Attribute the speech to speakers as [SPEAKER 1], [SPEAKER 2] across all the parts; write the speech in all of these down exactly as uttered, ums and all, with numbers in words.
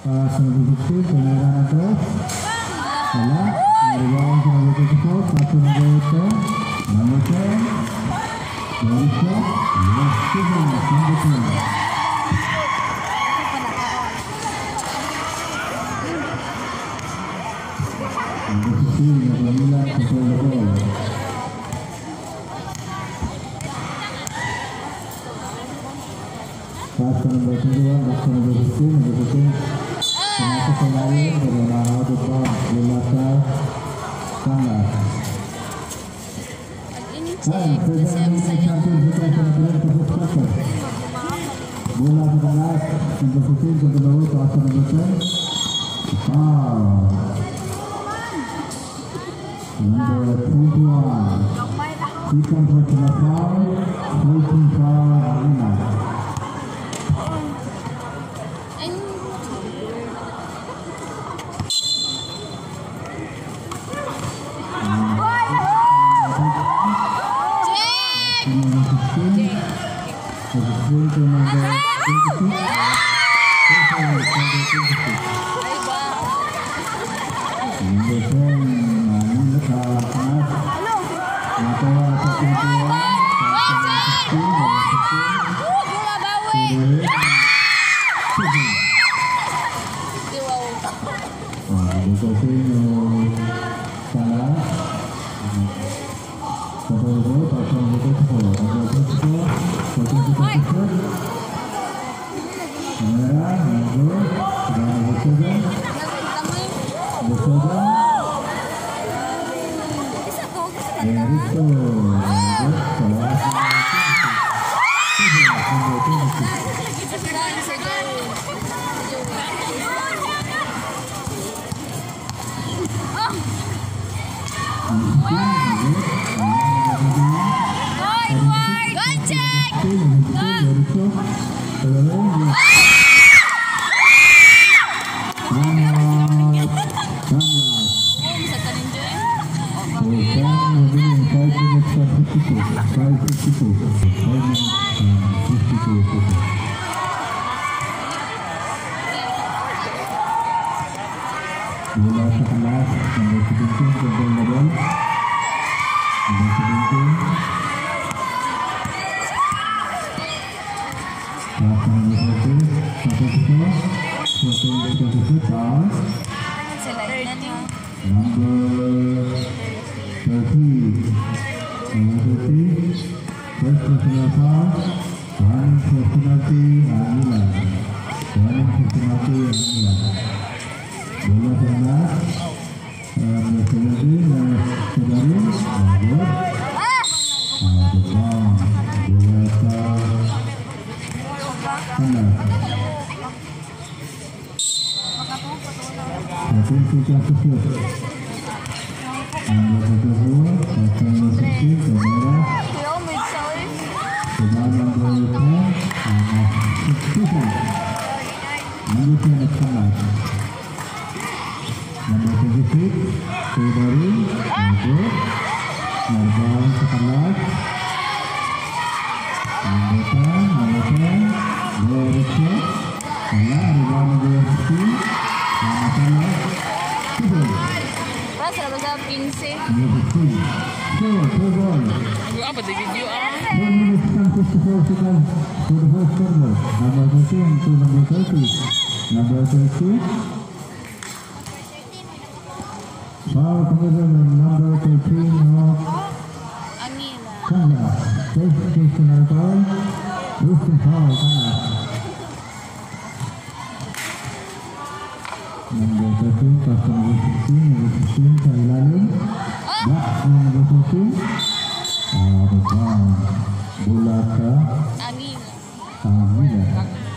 [SPEAKER 1] Pass number fifteen, Panera Andres. Salah, dari bawah ke number twenty-four, satu number ten, number ten, Malaysia, yes, seven, number ten. Number fifteen, number Milan, control the ball. Pass number twenty-one, back to number fifteen, number fifteen. Penatu pemain bagaimana depan Lelaka Sangat. Dan presiden mencapai putra pemain tersebut. Bola sebelas untuk Putin untuk bawa kuasa nomor ten. Foul. Number twenty-one. Second personal foul. Shooting foul. Arena. Bola sebelas, nomor seventeen, control the ball. Nomor seventeen. Pass number fourteen, sampai ke fourteen ke fourteen, pass. Number thirteen, nomor thirteen, first personal foul, one personality, Anila. One personality, Anila. Bola sebelas, nomor seventeen, nomor sebelas, nomor depan, bola sana. Satu tiga sepuluh. Nomor satu dua, satu nomor sepuluh, kamera. Pemain nomor lima, nomor sepuluh. Nomor yang sana. Nomor tujuh, Februari, Nomor Nomor sebelas, Nomor ten, Nomor ten, Malaysia, Salah, Nomor dua puluh, Nomor Salah, Tujuh.
[SPEAKER 2] Rasa bahasa pinse.
[SPEAKER 1] Nomor sepuluh, so, Tujuh.
[SPEAKER 2] Apa tu video ah?
[SPEAKER 1] One minute and fifty-four seconds for the first quarter. Number thirteen to number thirty. Number thirty. Foul committed on number thirteen of Sana. First personal foul. First foul, Sana. Number thirteen, pass number sixteen, number sixteen, Thailand. Back number fourteen. Ah, depan. Bola ke Angila.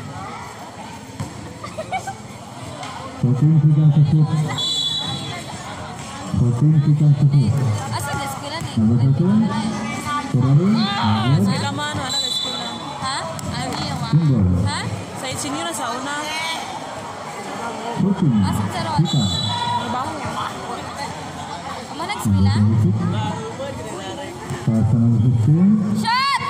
[SPEAKER 1] fourteen sudah cukup. fourteen kita cukup.
[SPEAKER 2] Asal di sekolah ni?
[SPEAKER 1] Nombor satu. Terus.
[SPEAKER 3] Saya lama anu anak di sekolah.
[SPEAKER 2] Ha? Ani yang mana?
[SPEAKER 1] Simbol.
[SPEAKER 2] Ha?
[SPEAKER 3] Saya sini lah sauna.
[SPEAKER 1] fourteen.
[SPEAKER 2] Asal cara?
[SPEAKER 1] Kita.
[SPEAKER 3] Bangun.
[SPEAKER 2] Mana di sekolah?
[SPEAKER 1] Pass number fifteen.
[SPEAKER 2] Shot!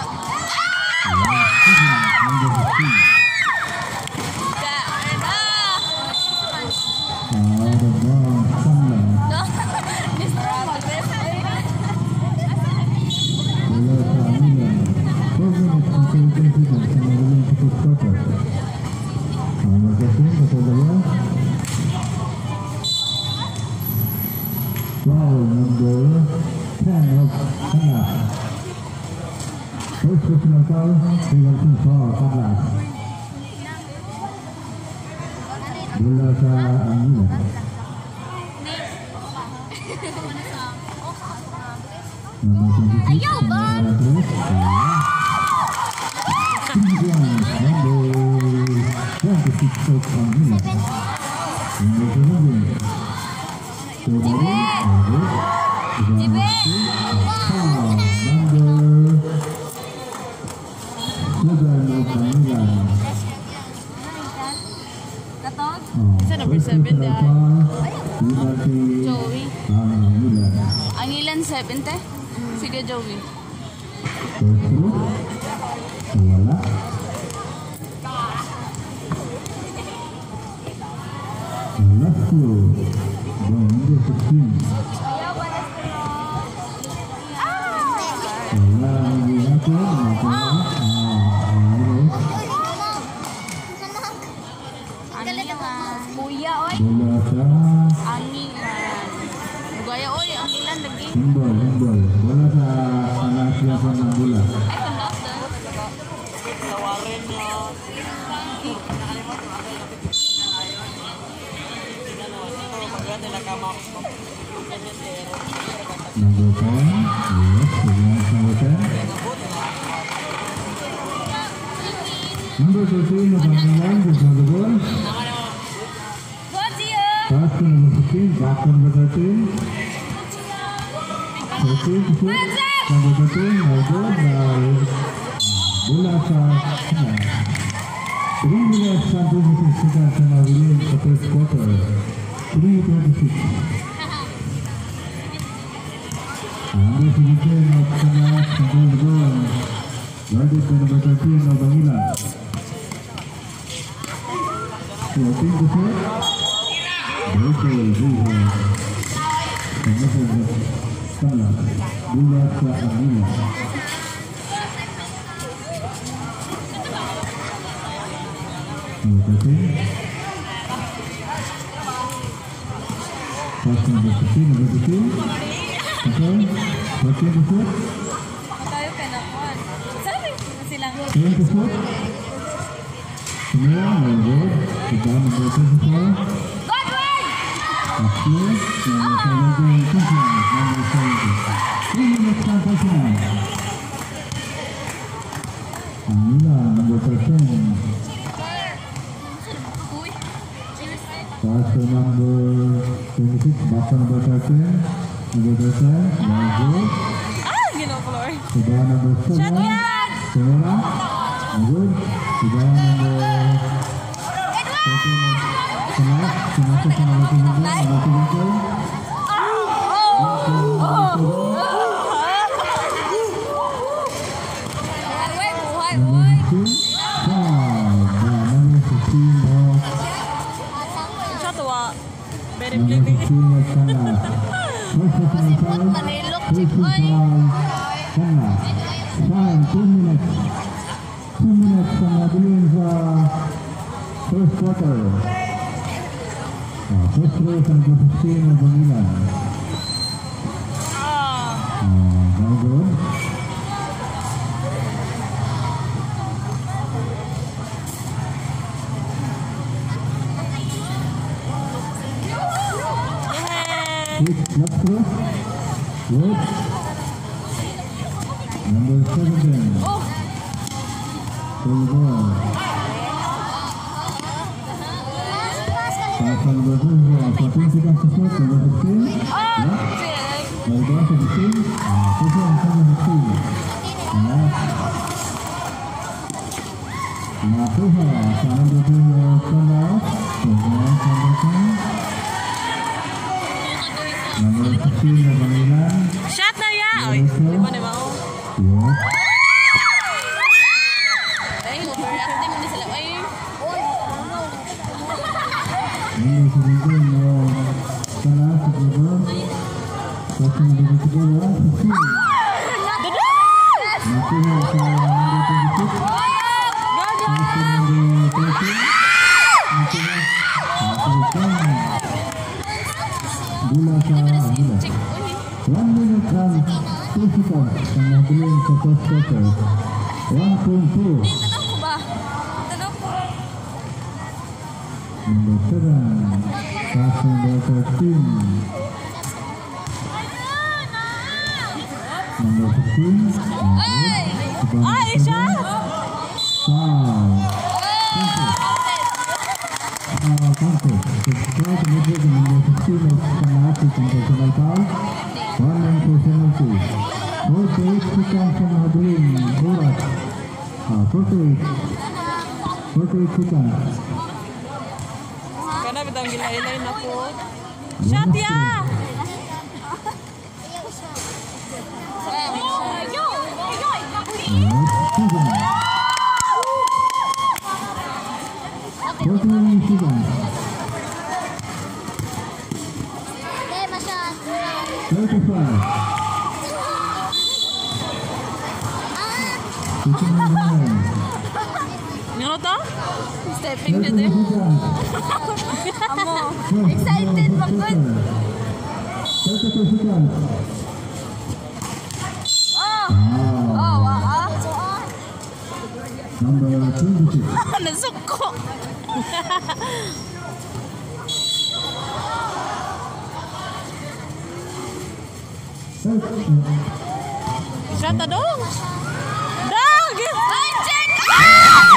[SPEAKER 1] Number fifteen.
[SPEAKER 2] Tak, dah.
[SPEAKER 1] Number thirteen, pasal bola. Foul number ten of Tengah. First personal foul, penalty for Tengah. Bola sa Angilan. Number twenty-six,
[SPEAKER 2] Ayaw, Bob!
[SPEAKER 1] number twenty-six of Angilan. Number seven.
[SPEAKER 2] Jibe! Jibe! Katog?
[SPEAKER 3] Isa number seven dahil.
[SPEAKER 2] Joey. Ang ilan seven, te? Sige, Joey.
[SPEAKER 1] Wala. Last two. Number sixteen. Wala ang ginagawa.
[SPEAKER 2] Angilan. Kuya, oy.
[SPEAKER 1] Bola sa
[SPEAKER 2] Angilan. Gaya, oy. Angilan, lagi.
[SPEAKER 1] Himbol, himbol. Bola sa anak siapa ng bola.
[SPEAKER 2] Ay, kandot doon.
[SPEAKER 3] Tawarin niya. Maganda na kama.
[SPEAKER 1] Number ten. Yes, number ten. Number thirteen of Angilan, this is the ball.
[SPEAKER 2] Go, Gio!
[SPEAKER 1] Pass to number fifteen, back to number thirteen. thirteen to shoot. Number thirteen, no good. Uh, bola sa Tengah. Three minutes and twenty-six seconds na within the first quarter. Three twenty-six. Number seventeen of Tengah, control the ball. Guarded by number thirteen of Angilan. fourteen to shoot. Betul, betul. Tengah Tengah. Bola sa Angilan. Number thirteen. Pass number fifteen, number fifteen. Okay. fourteen to shoot.
[SPEAKER 2] Tayo pinakon. Sabi, silang.
[SPEAKER 1] ten to shoot. Semua, no good. Kita number twenty-four.
[SPEAKER 2] Godwin!
[SPEAKER 1] After, number seventeen, Kusian, number seventeen. Three minutes sampai final. Angilan, number thirteen.
[SPEAKER 2] Uy.
[SPEAKER 1] Pass to number twenty-six, back to number thirteen. Number thirteen, no good.
[SPEAKER 3] Ah, gino-floor.
[SPEAKER 1] Sudah number seven. Semua, no good. Sudah number thirteen. Sebelas, sebelas ke number seventeen, number seventeen.
[SPEAKER 2] Buhay, buhay,
[SPEAKER 1] Number
[SPEAKER 2] buhay.
[SPEAKER 1] fifteen, foul. Nah, number fifteen of
[SPEAKER 3] Siya tuwa. Very
[SPEAKER 1] number
[SPEAKER 3] flipping.
[SPEAKER 1] fifteen of Tengah. First personal foul.
[SPEAKER 2] Manilok,
[SPEAKER 1] First
[SPEAKER 2] Chipoy.
[SPEAKER 1] foul. Tengah. Time, two minutes. Two minutes ang nabilin sa first quarter. Ah, first row sa number fifteen of Angilan.
[SPEAKER 3] Ah.
[SPEAKER 1] Ah, no good.
[SPEAKER 3] Yay!
[SPEAKER 1] Six, left throw. Good. Number seventeen.
[SPEAKER 2] Oh,
[SPEAKER 1] Full ball. Pass on number two. fourteen seconds to shoot. Number fifteen.
[SPEAKER 2] ah,
[SPEAKER 1] Left.
[SPEAKER 2] six.
[SPEAKER 1] Number down to fifteen. Ah, Kusian number fifteen. Left. Nakuha sa number two of Tengah. Kemudian number ten. Number fifteen of Angilan.
[SPEAKER 3] Shot na ya! Oy, di ba di ba? Oh.
[SPEAKER 1] Yes.
[SPEAKER 2] Ay, overreacting na sila. Ay,
[SPEAKER 1] Number seventeen of Tengah. Kemudian pasang number tiga. fifteen. Nakuha sa number twenty-six. Pasang number thirteen. bola sa Anguilla.
[SPEAKER 2] Check. Uy.
[SPEAKER 1] One minute and two seconds ang nabiling sa first quarter. One point two.
[SPEAKER 2] Tanong ko ba? Tanong ko.
[SPEAKER 1] Number seven. Pass number thirteen. Number fifteen.
[SPEAKER 2] Ay!
[SPEAKER 3] Ay, siya!
[SPEAKER 1] Foul. Foul contest. Subscribe to the number fifteen of Kanati International Foul. One man for penalty. forty-eight seconds ang nabiling oras. Ah, forty-eight. forty-eight seconds.
[SPEAKER 3] Kana bitang gilay-ilay na po. Shot ya!
[SPEAKER 1] forty-nine seconds. thirty-five. fifty-nine.
[SPEAKER 3] Ano to?
[SPEAKER 2] Stepping na
[SPEAKER 1] thirty
[SPEAKER 2] din.
[SPEAKER 1] seconds.
[SPEAKER 2] Amo. Excited pag good.
[SPEAKER 1] thirty-two seconds.
[SPEAKER 2] Oh!
[SPEAKER 1] Wow.
[SPEAKER 2] Oh, waa.
[SPEAKER 1] Number twenty-six.
[SPEAKER 2] Nasuko.
[SPEAKER 3] Shot na dong! Dog!
[SPEAKER 2] Ay, check! Ah!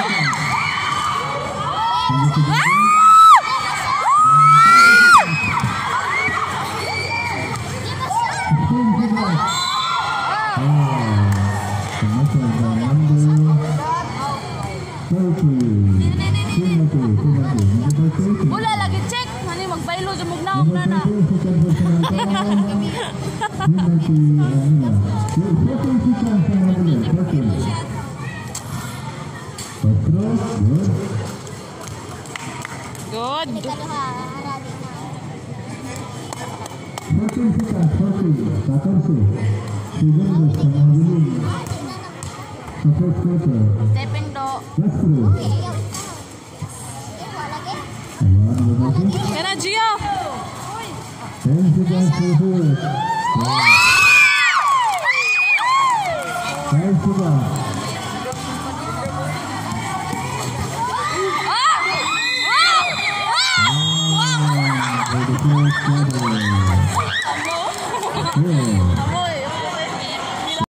[SPEAKER 2] Wala lagi check. Hani magbaylo sa mugnaog na na.
[SPEAKER 3] Good.
[SPEAKER 2] Stepping do.
[SPEAKER 3] Kena Gio! Amo!